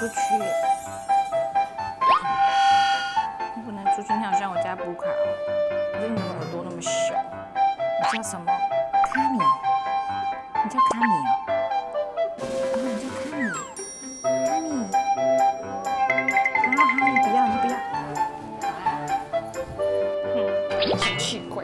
不去耶。你不能出去，你好像我家布卡哦，可是你的耳朵那么小。你叫什么？卡米？你叫卡米哦？哦，你叫卡米？卡米？好，你不要，你不要。奇怪。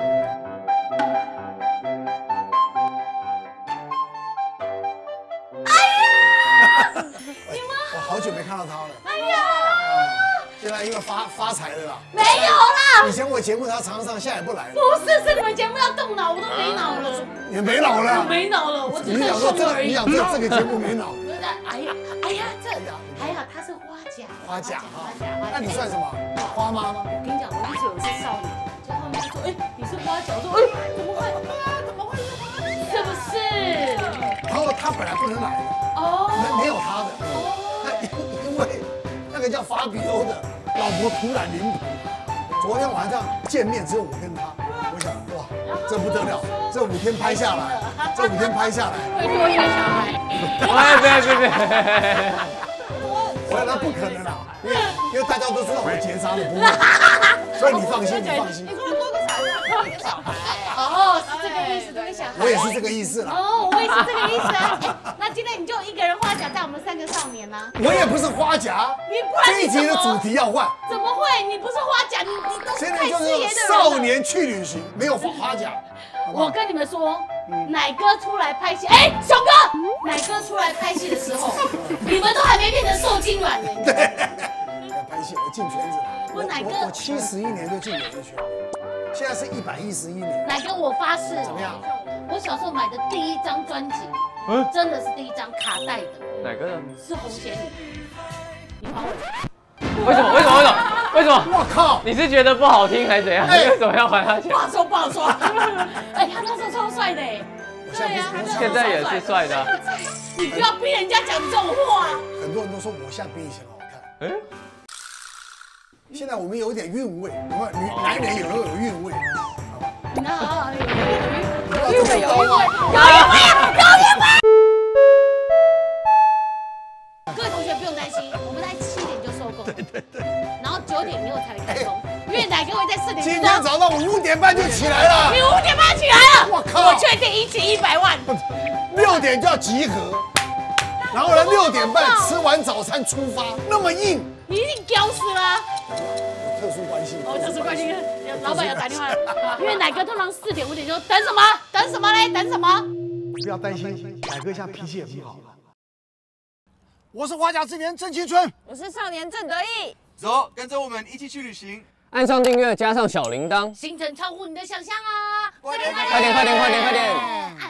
我好久没看到他了。 哎呀！ 现在因为发财了啦。 没有啦。 以前我节目他常上，现在也不来了。 不是，是你们节目要动脑，我都没脑了。 你没脑了？ 没脑了，我只你是想说这个， 凶而已。 你想说这个节目没脑？ 哎呀，这还好，他是花甲。 花甲哈，那你算什么？花妈吗？ 我跟你讲，我一直以为是少女，就后面就说，你是花甲，我说，怎么会？怎么会是花甲？是不是？ 然后他本来不能来的， 哦， 没有他的，因为那个叫法比欧的老婆突然临盆，昨天晚上见面只有我跟他，我想哇，这不得了，这5天拍下来， 会多一个小孩。 别， 我那不可能啦，因为大家都知道我结扎了，不会，所以你放心。 你说多个小孩， 哦，是这个意思，多个小孩。 我也是这个意思啦。 哦，我也是这个意思啊。那今天你就一个人花甲带我们3个少年呢？ 我也不是花甲， 你不然这一集的主题要换。 怎么会？你不是花甲，你都是现在太就是事业的人少了。 年去旅行，没有花甲。 我跟你们说，奶哥出来拍戏，熊哥，奶哥出来拍戏的时候，你们都还没变成受精卵呢。 对，拍戏我进圈子了。 我奶哥我71年就进演艺圈，现在是111年。 奶哥，我发誓， 怎么样？ 我小时候买的第1张专辑，真的是第1张卡带的， 哪个呢？ 是红鞋女。你还我钱。 为什么？ 我靠！ 你是觉得不好听还是怎样？你为什么要还他钱不？好说，不好说。哎，他那时候超帅的哎。对呀，他那时候现在也是帅的啊。 你不要逼人家讲这种话。 很多人都说我现在比以前好看。现在我们有点韵味，有没有？男人有韵味。 那有韵味， 有韵味。各位同学不用担心，我们在7点就收工。对。然后9点以后才开工，因为奶哥会在4点。 今天早上我5点半就起来了。 你5点半起来了？ 我靠！ 我确定1期100万。 6点就要集合，然后呢6点半吃完早餐出发，那么硬。 你一定屌死了。 有特殊关系。 哦，特殊关系，老板要打电话了。因为奶哥通常4点5点就等什么？等什么嘞？等什么？ 不要担心，奶哥现在脾气也很好。我是花甲之年郑青春， 我是少年郑得意。 走，跟着我们一起去旅行。 按上订阅，加上小铃铛， 行程超乎你的想象啊！ 快点！ 快点！ 按